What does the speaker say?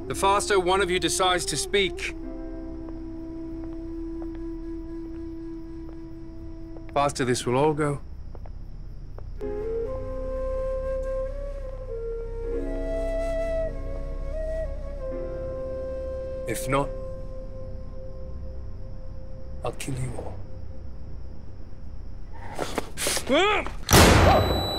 The faster one of you decides to speak, faster this will all go. If not, I'll kill you all.